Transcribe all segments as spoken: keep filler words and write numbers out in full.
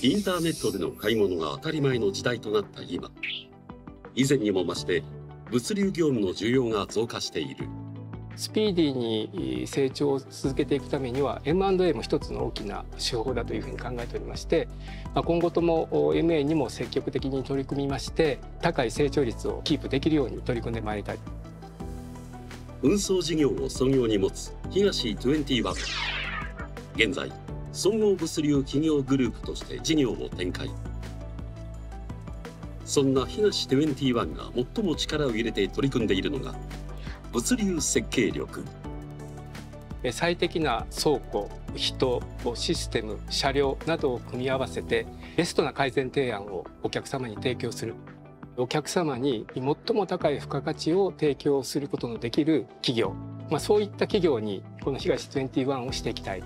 インターネットでの買い物が当たり前の時代となった今、以前にも増して物流業務の需要が増加している。 スピーディーに成長を続けていくためには エムアンドエー も一つの大きな手法だというふうに考えておりまして、今後とも エムエー にも積極的に取り組みまして高い成長率をキープできるように取り組んでまいりたい。 運送事業を創業に持つ東にじゅういち。現在総合物流企業グループとして事業を展開。そんな東にじゅういちが最も力を入れて取り組んでいるのが物流設計力。 最適な倉庫、人、システム、車両などを組み合わせてベストな改善提案をお客様に提供する。お客様に最も高い付加価値を提供することのできる企業、まあ、そういった企業にこの東にじゅういちをしていきたい。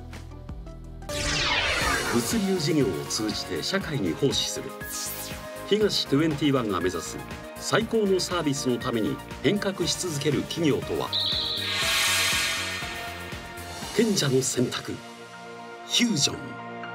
物流事業を通じて社会に奉仕する東にじゅういちが目指す最高のサービスのために変革し続ける企業とは。賢者の選択、フュージョン。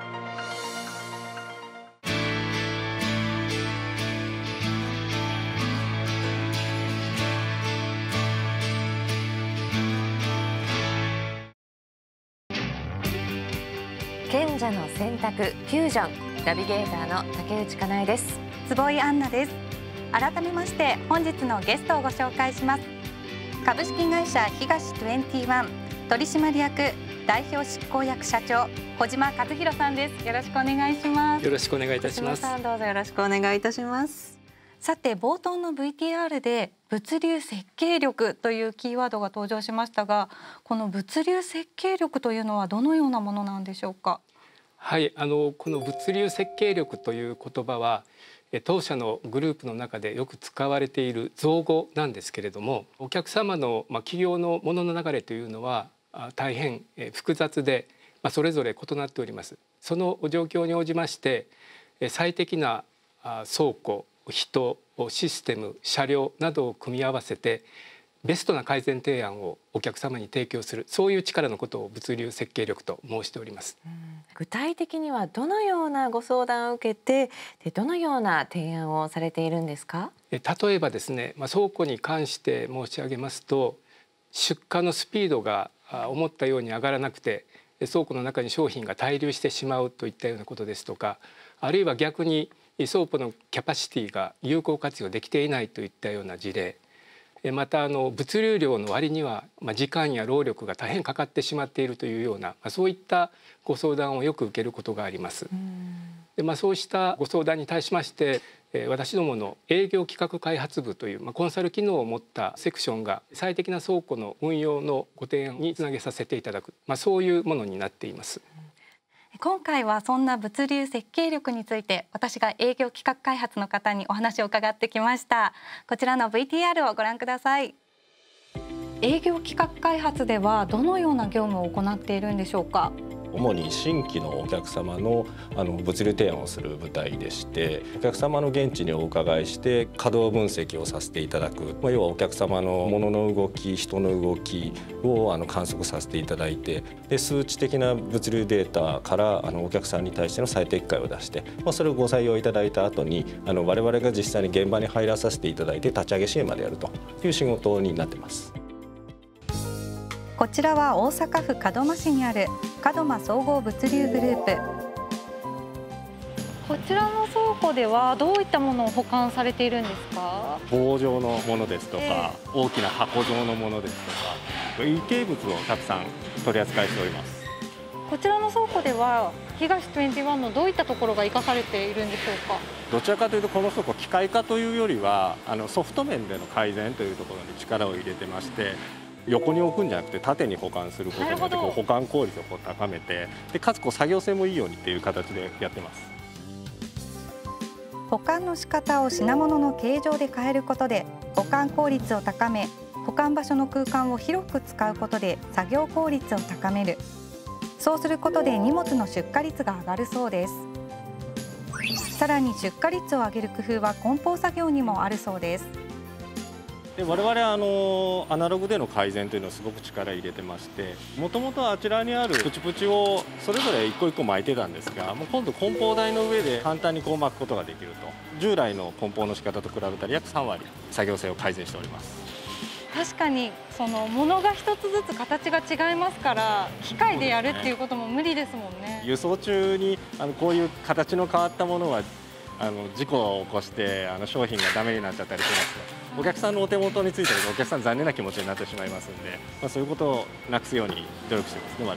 賢者の選択、フュージョン。ナビゲーターの竹内かなえです。 坪井杏奈です。改めまして本日のゲストをご紹介します。株式会社東にじゅういち取締役代表執行役社長小島和弘さんです。よろしくお願いします。 よろしくお願いいたします。 小島さん、どうぞよろしくお願いいたします。 さて冒頭の ブイティーアール で物流設計力というキーワードが登場しましたが、この物流設計力というのはどのようなものなんでしょうか。 はい、あのこの物流設計力という言葉は当社のグループの中でよく使われている造語なんですけれども、お客様の、まあ、企業のものの流れというのは大変複雑で、まあ、それぞれ異なっております。その状況に応じまして最適な倉庫、人、システム、車両などを組み合わせてベストな改善提案をお客様に提供する、そういう力のことを物流設計力と申しております。 うん、具体的にはどのようなご相談を受けて、でどのような提案をされているんですか。 例えばですね、まあ、倉庫に関して申し上げますと、出荷のスピードが思ったように上がらなくて倉庫の中に商品が滞留してしまうといったようなことですとか、あるいは逆に倉庫のキャパシティが有効活用できていないといったような事例、またあの物流量の割には時間や労力が大変かかってしまっているというような、そういったご相談をよく受けることがあります。で、まあ、そうしたご相談に対しまして私どもの営業企画開発部という、まあ、コンサル機能を持ったセクションが最適な倉庫の運用のご提案につなげさせていただく、まあ、そういうものになっています。 今回はそんな物流設計力について私が営業企画開発の方にお話を伺ってきました。こちらの ブイティーアール をご覧ください。営業企画開発ではどのような業務を行っているんでしょうか。 主に新規のお客様のあの物流提案をする部隊でして、お客様の現地にお伺いして稼働分析をさせていただく、まあ、要はお客様の物の動き、人の動きをあの観測させていただいて、で数値的な物流データからあのお客さんに対しての最適解を出して、まあ、それをご採用いただいた後にあの我々が実際に現場に入らさせていただいて立ち上げ支援までやるという仕事になっています。 こちらは大阪府門真市にある門真総合物流グループ。こちらの倉庫ではどういったものを保管されているんですか。 棒状のものですとか、えー、大きな箱状のものですとか、有形物をたくさん取り扱いしております。 こちらの倉庫では東にじゅういちのどういったところが生かされているんでしょうか。 どちらかというとこの倉庫機械化というよりはあのソフト面での改善というところに力を入れてまして、横に置くんじゃなくて縦に保管することによってこう保管効率をこう高めて、でかつこう作業性もいいようにっていう形でやってます。 保管の仕方を品物の形状で変えることで保管効率を高め、保管場所の空間を広く使うことで作業効率を高める。そうすることで荷物の出荷率が上がるそうです。さらに出荷率を上げる工夫は梱包作業にもあるそうです。 で我々はあのアナログでの改善というのをすごく力入れてまして、もともとあちらにあるプチプチをそれぞれ一個一個巻いてたんですが、もう今度梱包台の上で簡単にこう巻くことができると、従来の梱包の仕方と比べたら約さん割作業性を改善しております。 確かにそのものが一つずつ形が違いますから、機械でやるっていうことも無理ですもんね。 輸送中にあのこういう形の変わったものはあの事故を起こしてあの商品がダメになっちゃったりしますと、お客さんのお手元についたらお客さん残念な気持ちになってしまいますんで、まあ、そういうことをなくすように努力してますね、我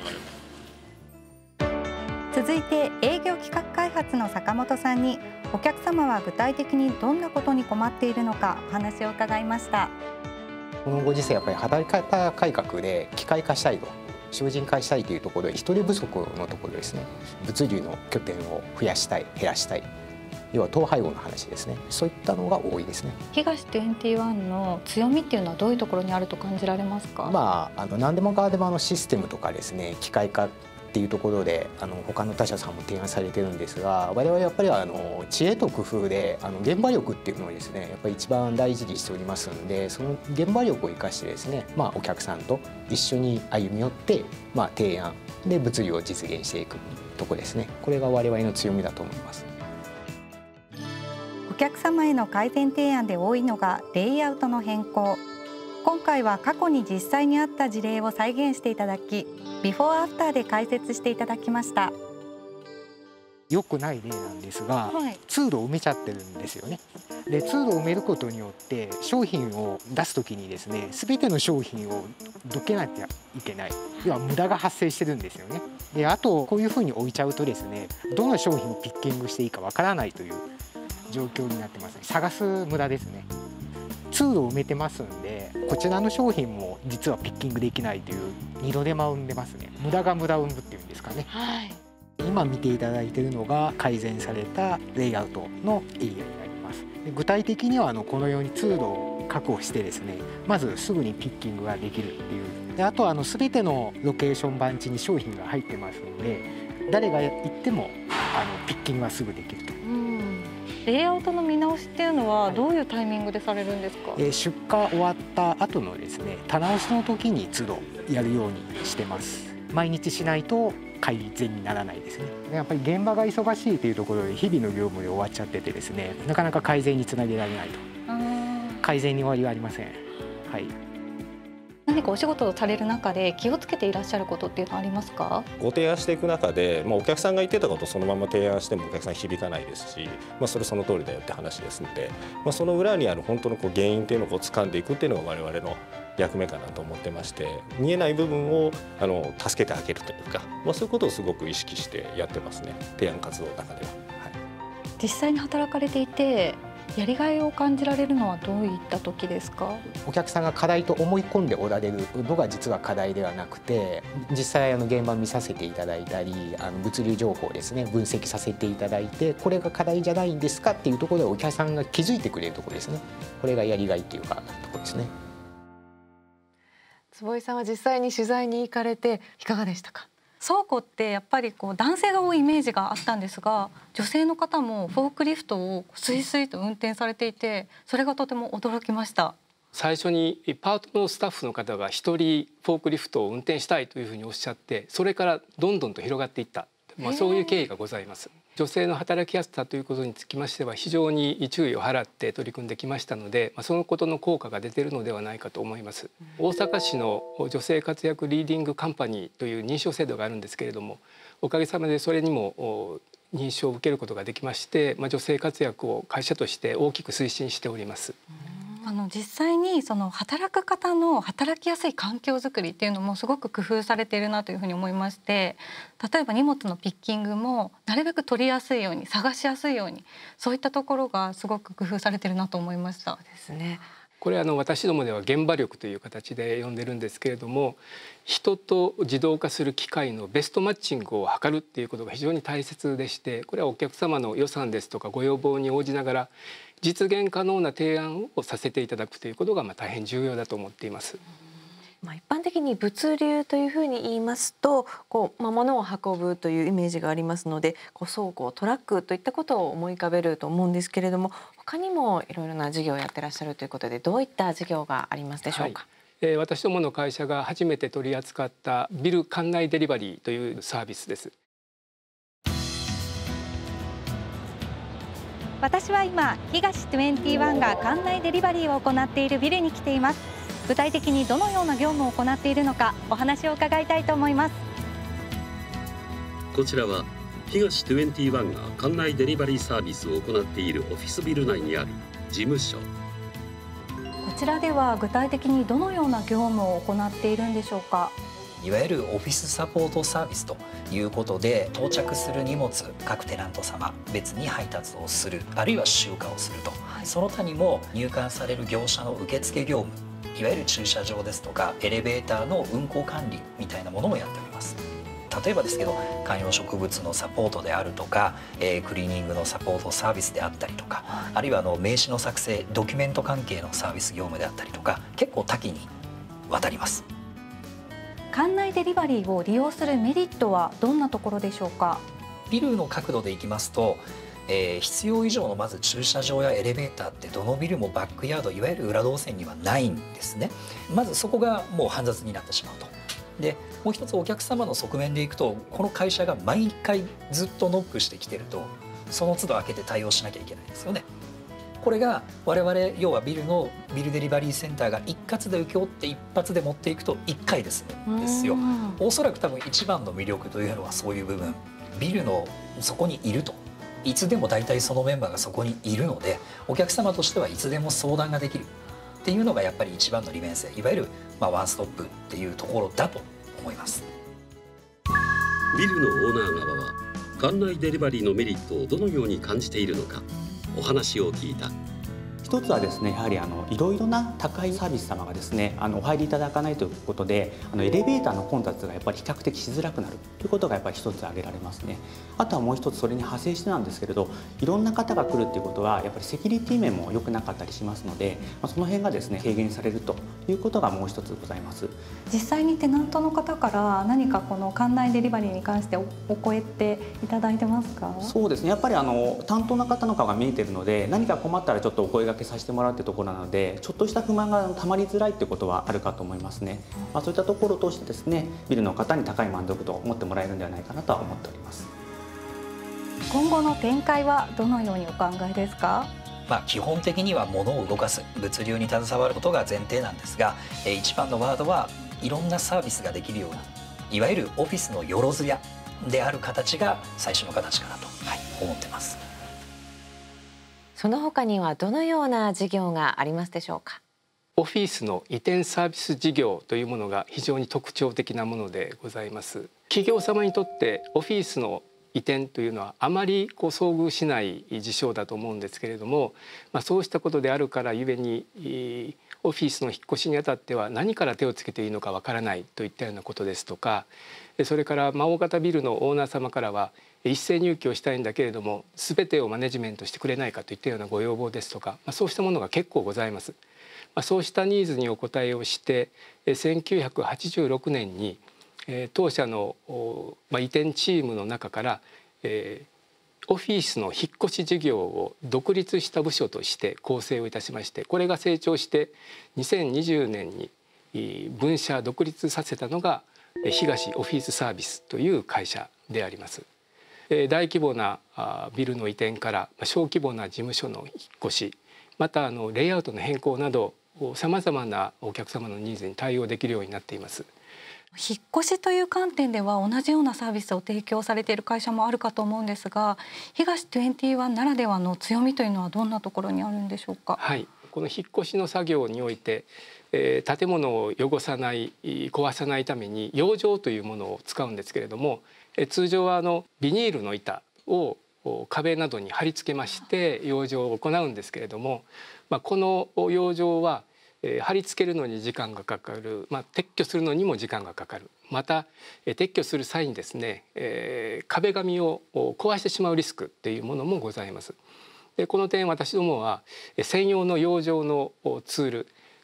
々。 続いて営業企画開発の坂本さんに、お客様は具体的にどんなことに困っているのかお話を伺いました。 このご時世やっぱり働き方改革で機械化したいと、省人化したいというところで人手不足のところですね、物流の拠点を増やしたい、減らしたい、要は統廃合の話ですね、そういったのが多いですね。 東にじゅういちの強みっていうのはどういうところにあると感じられますか？ まあ、あの何でもかんでもあのシステムとかですね、機械化っていうところであの他の他社さんも提案されてるんですが、我々やっぱりあの知恵と工夫であの現場力っていうのをですねやっぱり一番大事にしておりますんで、その現場力を生かしてですね、まあ、お客さんと一緒に歩み寄って、まあ、提案で物流を実現していくところですね。これが我々の強みだと思います。 お客様への改善提案で多いのがレイアウトの変更。今回は過去に実際にあった事例を再現していただき、ビフォーアフターで解説していただきました。 良くない例なんですが、 はい、 通路を埋めちゃってるんですよね。で通路を埋めることによって商品を出すときにですね、全ての商品をどけなきゃいけない、要は無駄が発生してるんですよね。であとこういうふうに置いちゃうとですね、どの商品をピッキングしていいかわからないという状況になってますね。探す無駄ですね。通路を埋めてますんで、こちらの商品も実はピッキングできないという二度手間を生んでますね。無駄が無駄を生むっていうんですかね。 はい、 今見ていただいているのが改善されたレイアウトのエリアになります。で具体的にはあのこのように通路を確保してですね、まずすぐにピッキングができるっていう。であとあの全てのロケーション番地に商品が入ってますので、誰が行ってもあのピッキングがすぐできると。 レイアウトの見直しっていうのはどういうタイミングでされるんですか？ えー、出荷終わった後のですね、棚押しの時に都度やるようにしてます。毎日しないと改善にならないですね。やっぱり現場が忙しいというところで日々の業務で終わっちゃっててですね、なかなか改善につなげられないと。改善に終わりはありません。はい。 何かお仕事をされる中で気をつけていらっしゃることっていうのはありますか？ ご提案していく中で、まあ、お客さんが言ってたことをそのまま提案してもお客さん響かないですし、まあ、それその通りだよって話ですので、まあ、その裏にある本当のこう原因っていうのをこう掴んでいくっていうのが我々の役目かなと思ってまして、見えない部分をあの助けてあげるというか、まあ、そういうことをすごく意識してやってますね、提案活動の中では。はい、 実際に働かれていてやりがいを感じられるのはどういった時ですか？ お客さんが課題と思い込んでおられるのが実は課題ではなくて、実際あの現場見させていただいたり、あの物流情報をですね分析させていただいて、これが課題じゃないんですかっていうところでお客さんが気づいてくれるところですね。これがやりがいっていうかところですね。 坪井さんは実際に取材に行かれていかがでしたか？ 倉庫ってやっぱりこう男性が多いイメージがあったんですが、女性の方もフォークリフトをスイスイと運転されていて、それがとても驚きました。 最初にパートのスタッフの方が一人フォークリフトを運転したいというふうにおっしゃって、それからどんどんと広がっていった、まあ、そういう経緯がございます。女性の働きやすさということにつきましては非常に注意を払って取り組んできましたので、まあ、そのことの効果が出ているのではないかと思います。大阪市の女性活躍リーディングカンパニーという認証制度があるんですけれども、おかげさまでそれにも認証を受けることができまして、まあ、女性活躍を会社として大きく推進しております。 あの実際にその働く方の働きやすい環境づくりっていうのもすごく工夫されているなというふうに思いまして、例えば荷物のピッキングもなるべく取りやすいように、探しやすいように、そういったところがすごく工夫されているなと思いました。 そうですね。 これあの私どもでは現場力という形で呼んでるんですけれども、人と自動化する機械のベストマッチングを図るっていうことが非常に大切でして、これはお客様の予算ですとかご要望に応じながら実現可能な提案をさせていただくということがまあ大変重要だと思っています。 まあ、一般的に物流というふうに言いますとこう、まあ、物を運ぶというイメージがありますのでこう倉庫トラックといったことを思い浮かべると思うんですけれども他にもいろいろな事業をやってらっしゃるということでどういった事業がありますでしょうか。 はい、えー、私どもの会社が初めて取り扱ったビル館内デリバリーというサービスです。 私は今東にじゅういちが館内デリバリーを行っているビルに来ています。具体的にどのような業務を行っているのかお話を伺いたいと思います。 こちらは東にじゅういちが館内デリバリーサービスを行っているオフィスビル内にある事務所。 こちらでは具体的にどのような業務を行っているんでしょうか。 いわゆるオフィスサポートサービスということで到着する荷物各テナント様別に配達をするあるいは集荷をすると、はい、その他にも入館される業者の受付業務いわゆる駐車場ですとかエレベーターの運行管理みたいなものもやっております。例えばですけど観葉植物のサポートであるとか、えー、クリーニングのサポートサービスであったりとかあるいはあの名刺の作成ドキュメント関係のサービス業務であったりとか結構多岐にわたります。 館内デリバリーを利用するメリットはどんなところでしょうか。 ビルの角度でいきますと、えー、必要以上のまず駐車場やエレベーターってどのビルもバックヤードいわゆる裏動線にはないんですね。まずそこがもう煩雑になってしまうと。でもう一つお客様の側面でいくとこの会社が毎回ずっとノックしてきてるとその都度開けて対応しなきゃいけないですよね。これが我々要はビルのビルデリバリーセンターが一括で請け負って一発で持っていくといっかいで済むんですよ。おそらく多分一番の魅力というのはそういう部分ビルのそこにいるといつでも大体そのメンバーがそこにいるのでお客様としてはいつでも相談ができるっていうのがやっぱり一番の利便性いわゆるまあワンストップっていうところだと思います。 ビルのオーナー側は館内デリバリーのメリットをどのように感じているのかお話を聞いた。 一つはですねやはりあのいろいろな高いサービス様がですねあのお入りいただかないということであのエレベーターの混雑がやっぱり比較的しづらくなるということがやっぱり一つ挙げられますね。あとはもう一つそれに派生してなんですけれどいろんな方が来るっていうことはやっぱりセキュリティ面も良くなかったりしますので、まあ、その辺がですね軽減されるということがもう一つございます。 実際にテナントの方から何かこの館内デリバリーに関しておお声っていただいてますか。 そうですねやっぱりあの担当の方の顔が見えているので何か困ったらちょっとお声掛けさせてもらうってところなのでちょっとした不満がたまりづらいってことはあるかと思いますね。まあ、そういったところを通してですねビルの方に高い満足度を持ってもらえるんではないかなとは思っております。 今後の展開はどのようにお考えですか。 まあ基本的には物を動かす物流に携わることが前提なんですが、えー、一番のワードはいろんなサービスができるようにいわゆるオフィスのよろずやである形が最初の形かなと、はい、思ってます。 その他にはどのような事業がありますでしょうか。 オフィスの移転サービス事業というものが非常に特徴的なものでございます。企業様にとってオフィスの移転というのはあまりこう遭遇しない事象だと思うんですけれども、まあ、そうしたことであるからゆえにオフィスの引っ越しにあたっては何から手をつけていいのかわからないといったようなことですとか、それから大型ビルのオーナー様からは一斉入居をしたいんだけれども全てをマネジメントしてくれないかといったようなご要望ですとか、まあ、そうしたものが結構ございます。まあ、そうしたニーズにお応えをしてせんきゅうひゃくはちじゅうろくねんに当社の、まあ、移転チームの中から、えー、オフィスの引っ越し事業を独立した部署として構成をいたしまして、これが成長してにせんにじゅうねんに分社独立させたのが東オフィスサービスという会社であります。大規模なビルの移転から小規模な事務所の引っ越し、またあのレイアウトの変更などさまざまなお客様のニーズに対応できるようになっています。 引っ越しという観点では同じようなサービスを提供されている会社もあるかと思うんですが、東にじゅういちならではの強みというのはどんなところにあるんでしょうか。 はい、この引っ越しの作業において、えー、建物を汚さない壊さないために養生というものを使うんですけれども、えー、通常はあのビニールの板を壁などに貼り付けまして養生を行うんですけれども、まあ、この養生はえー、貼り付けるのに時間がかかる、まあ、撤去するのにも時間がかかる、また、えー、撤去する際にですね、えー、壁紙を壊してしまうリスクっていうものもございます。でこの点私どもは専用の養生のツール、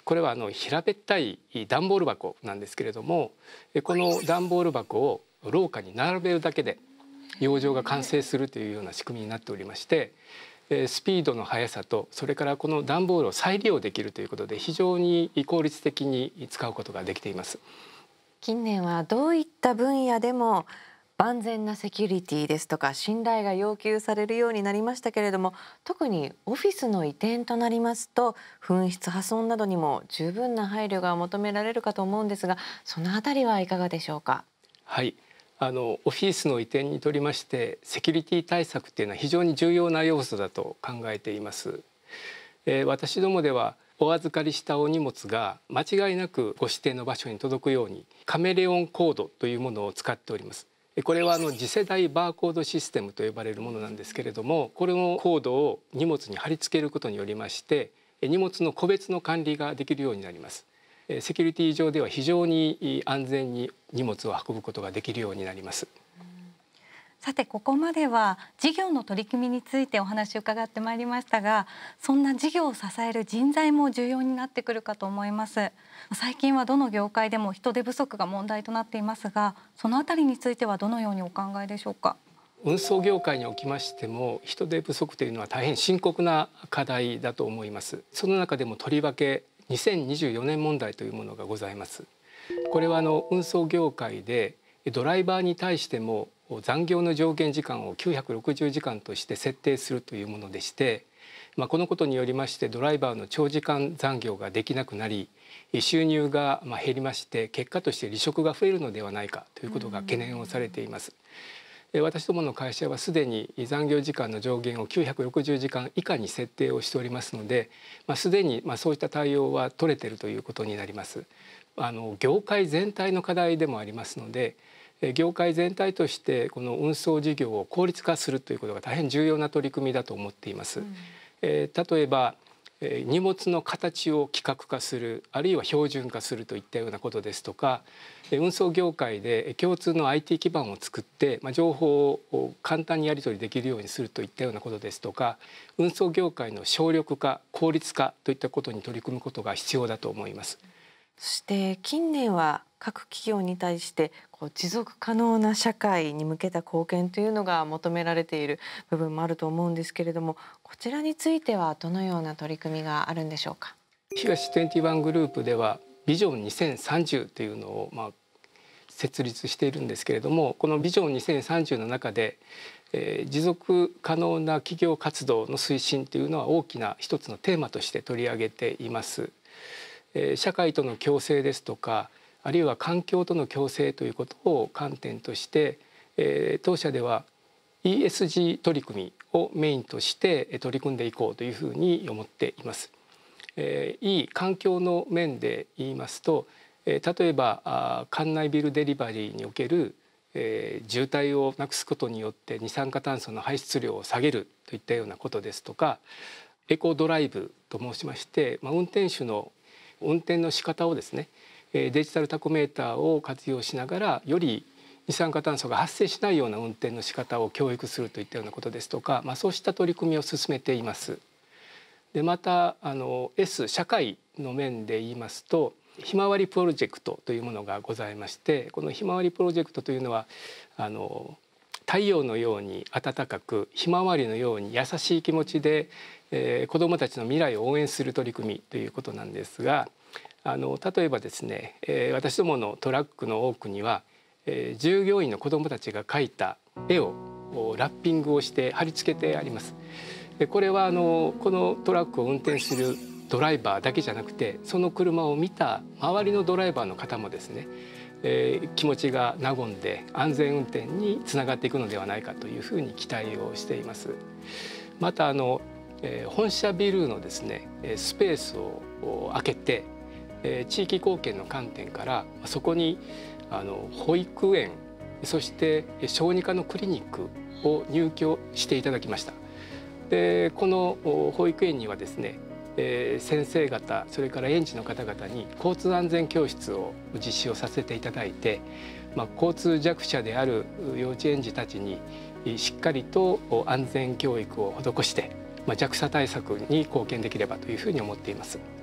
これはあの平べったい段ボール箱なんですけれども、この段ボール箱を廊下に並べるだけで養生が完成するというような仕組みになっておりまして、スピードの速さとそれからこの段ボールを再利用できるということで非常に効率的に使うことができています。 近年はどういった分野でも万全なセキュリティですとか信頼が要求されるようになりましたけれども、特にオフィスの移転となりますと紛失破損などにも十分な配慮が求められるかと思うんですが、そのあたりはいかがでしょうか。 はい、あのオフィスの移転にとりましてセキュリティ対策っていうのは非常に重要な要素だと考えています。えー、私どもではお預かりしたお荷物が間違いなくご指定の場所に届くようにカメレオンコードというものを使っております。これはあの次世代バーコードシステムと呼ばれるものなんですけれども、これのコードを荷物に貼り付けることによりまして荷物の個別の管理ができるようになります。セキュリティ上では非常に安全に荷物を運ぶことができるようになります。 さてここまでは事業の取り組みについてお話を伺ってまいりましたが、そんな事業を支える人材も重要になってくるかと思います。最近はどの業界でも人手不足が問題となっていますが、そのあたりについてはどのようにお考えでしょうか。 運送業界におきましても人手不足というのは大変深刻な課題だと思います。その中でもとりわけにせんにじゅうよねん問題というものがございます。これはあの運送業界でドライバーに対しても残業の上限時間をきゅうひゃくろくじゅうじかんとして設定するというものでして、まあ、このことによりましてドライバーの長時間残業ができなくなり収入がまあ減りまして結果として離職が増えるのではないかということが懸念をされています。私どもの会社はすでに残業時間の上限をきゅうひゃくろくじゅうじかん以下に設定をしておりますので、まあ、すでにまあそういった対応は取れているということになります。あの業界全体の課題でもありますので、業界全体としてこの運送事業を効率化するということが大変重要な取り組みだと思っています。うん、えー、例えば、えー、荷物の形を規格化する、あるいは標準化するといったようなことですとか、運送業界で共通の アイティー 基盤を作って、まあ、情報を簡単にやり取りできるようにするといったようなことですとか、運送業界の省力化、効率化といったことに取り組むことが必要だと思います。 そして近年は各企業に対してこう持続可能な社会に向けた貢献というのが求められている部分もあると思うんですけれども、こちらについてはどのような取り組みがあるんでしょうか。 東にじゅういちグループではビジョンにせんさんじゅうというのをまあ設立しているんですけれども、このビジョンにせんさんじゅうの中で、えー、持続可能な企業活動の推進というのは大きな一つのテーマとして取り上げています。社会との共生ですとか、あるいは環境との共生ということを観点として、当社では イーエスジー 取り組みをメインとして取り組んでいこうというふうに思っています。いい環境の面で言いますと、例えば館内ビルデリバリーにおける渋滞をなくすことによって二酸化炭素の排出量を下げるといったようなことですとか、エコドライブと申しまして、運転手の運転の仕方をですね、デジタルタコメーターを活用しながらより二酸化炭素が発生しないような運転の仕方を教育するといったようなことですとか、まあ、そうした取り組みを進めています。でまたあの S 社会の面で言いますと、ひまわりプロジェクトというものがございまして、このひまわりプロジェクトというのはあの太陽のように暖かくひまわりのように優しい気持ちで、えー、子どもたちの未来を応援する取り組みということなんですが、あの例えばですね、えー、私どものトラックの多くには、えー、従業員の子どもたちが描いた絵をラッピングをして貼り付けてあります。でこれはあのこのトラックを運転するドライバーだけじゃなくて、その車を見た周りのドライバーの方もですね、えー、気持ちが和んで安全運転につながっていくのではないかというふうに期待をしています。またあの、えー、本社ビルのですねスペースを空けて、えー、地域貢献の観点からそこにあの保育園、そして小児科のクリニックを入居していただきました。でこの保育園にはですね、えー、先生方、それから園児の方々に交通安全教室を実施をさせていただいて、まあ、交通弱者である幼稚園児たちにしっかりと安全教育を施して、まあ、弱者対策に貢献できればというふうに思っています。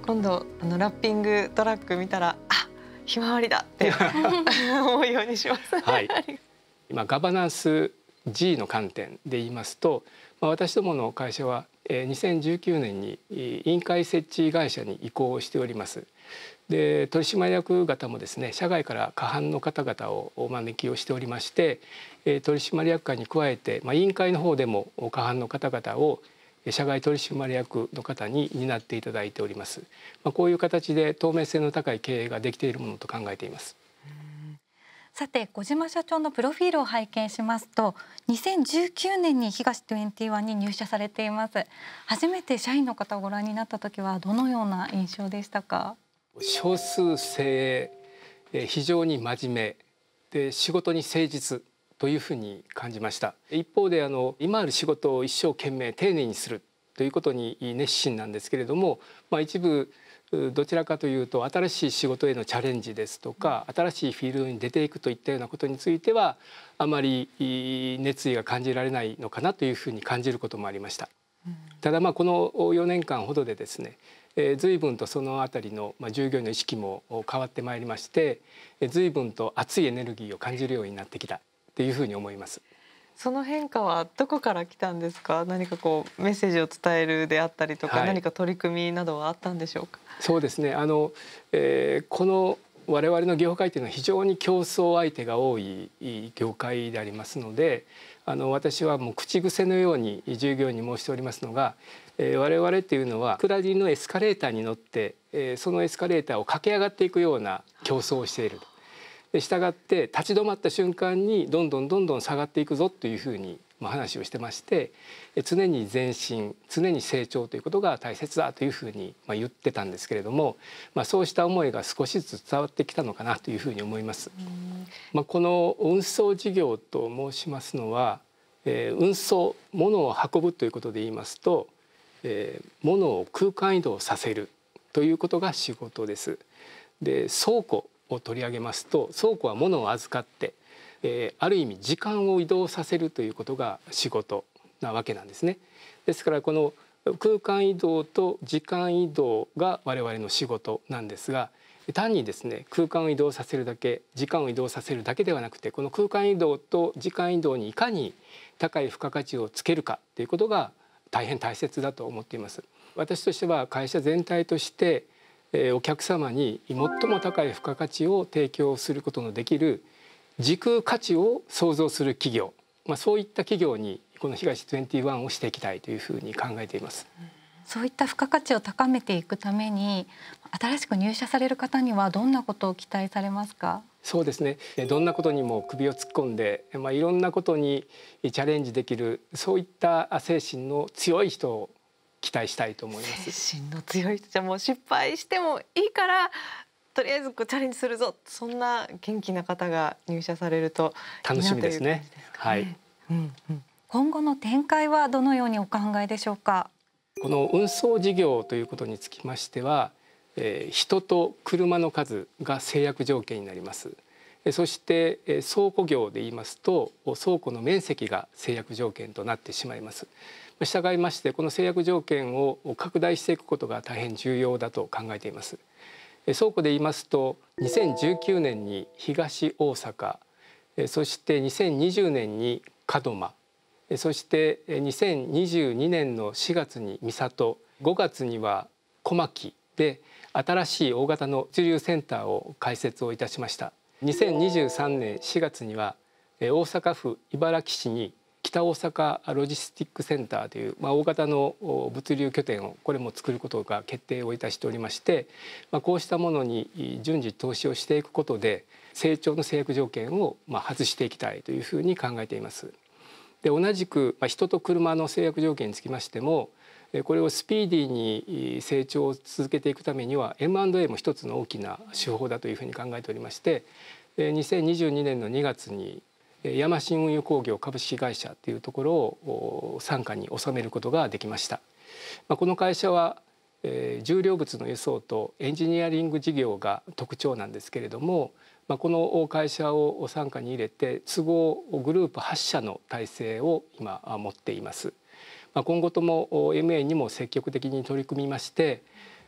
今度あのラッピングトラック見たらあひまわりだって思うようにします。 はい、今ガバナンス ジー の観点で言いますと、まあ、私どもの会社はにせんじゅうきゅうねんに委員会設置会社に移行しております。で取締役方もですね、社外から過半の方々をお招きをしておりまして、取締役会に加えて、まあ、委員会の方でも過半の方々を社外取締役の方に担っていただいております。まあ、こういう形で透明性の高い経営ができているものと考えています。 さて小島社長のプロフィールを拝見しますと、にせんじゅうきゅうねんに東にじゅういちに入社されています。初めて社員の方をご覧になった時はどのような印象でしたか？ 少数精鋭、非常に真面目で仕事に誠実というふうに感じました。一方であの今ある仕事を一生懸命丁寧にするということに熱心なんですけれども、まあ、一部どちらかというと新しい仕事へのチャレンジですとか新しいフィールドに出ていくといったようなことについてはあまり熱意が感じられないのかなというふうに感じることもありました。ただまあこのよねんかんほどでですね、えー、随分とそのあたりの、まあ、従業員の意識も変わってまいりまして、えー、随分と熱いエネルギーを感じるようになってきたというふうに思います。 その変化はどこから来たんですか？何かこうメッセージを伝えるであったりとか、はい、何か取り組みなどはあったんでしょうか？ そうですね、あの、えー、この我々の業界というのは非常に競争相手が多い業界でありますので、あの私はもう口癖のように従業員に申しておりますのが、えー、我々っていうのは下りのエスカレーターに乗って、えー、そのエスカレーターを駆け上がっていくような競争をしている。したがって立ち止まった瞬間にどんどんどんどん下がっていくぞというふうに話をしてまして、常に前進常に成長ということが大切だというふうに言ってたんですけれども、まあ、そうした思いが少しずつ伝わってきたのかなというふうに思います。まあ、この運送事業と申しますのは、えー、運送物を運ぶということで言いますと、えー、物を空間移動させるということが仕事です。で倉庫を取り上げますと、倉庫は物を預かって、えー、ある意味時間を移動させるということが仕事なわけなんですね。ですからこの空間移動と時間移動が我々の仕事なんですが、単にですね空間を移動させるだけ時間を移動させるだけではなくて、この空間移動と時間移動にいかに高い付加価値をつけるかということが大変大切だと思っています。私としては会社全体としてお客様に最も高い付加価値を提供することのできる時空価値を創造する企業、まあ、そういった企業にこの東にじゅういちをしていきたいというふうに考えています。 そういった付加価値を高めていくために新しく入社される方にはどんなことを期待されますか？ そうですね、どんなことにも首を突っ込んで、まあ、いろんなことにチャレンジできる、そういった精神の強い人を期待したいと思います。 精神の強い人、じゃもう失敗してもいいからとりあえずこうチャレンジするぞ、そんな元気な方が入社されるといいなという感じですかね。楽しみですね。はい。 うんうん、今後の展開はどのようにお考えでしょうか？ この運送事業ということにつきましては、えー、人と車の数が制約条件になります。そして倉庫業で言いますと倉庫の面積が制約条件となってしまいます。従いましてこの制約条件を拡大していくことが大変重要だと考えています。倉庫で言いますとにせんじゅうきゅうねんに東大阪、そしてにせんにじゅうねんに門真、そしてにせんにじゅうにねんのしがつに三郷、ごがつには小牧で新しい大型の物流センターを開設をいたしました。にせんにじゅうさんねんしがつには大阪府茨木市に北大阪ロジスティックセンターという、まあ、大型の物流拠点をこれも作ることが決定をいたしておりまして、まあ、こうしたものに順次投資をしていくことで成長の制約条件をまあ外していきたいというふうに考えています。で同じく、まあ、人と車の制約条件につきましてもこれをスピーディーに成長を続けていくためには エムアンドエー も一つの大きな手法だというふうに考えておりまして、にせんにじゅうにねんのにがつにヤマシン運輸工業株式会社というところを傘下に収めることができました。この会社は重量物の輸送とエンジニアリング事業が特徴なんですけれども、この会社を傘下に入れて都合グループはち社の体制を今持っています。今後とも エムエー にも積極的に取り組みまして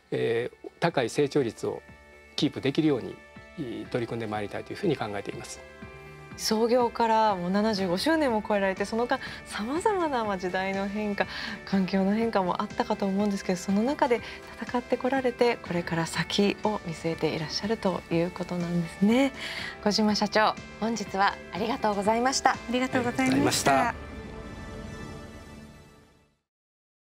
えー、高い成長率をキープできるように取り組んでまいりたいというふうに考えています。 創業からもうななじゅうごしゅうねんも超えられて、その間さまざまな時代の変化、環境の変化もあったかと思うんですけど、その中で戦ってこられて、これから先を見据えていらっしゃるということなんですね。小島社長、本日はありがとうございました。 ありがとうございました。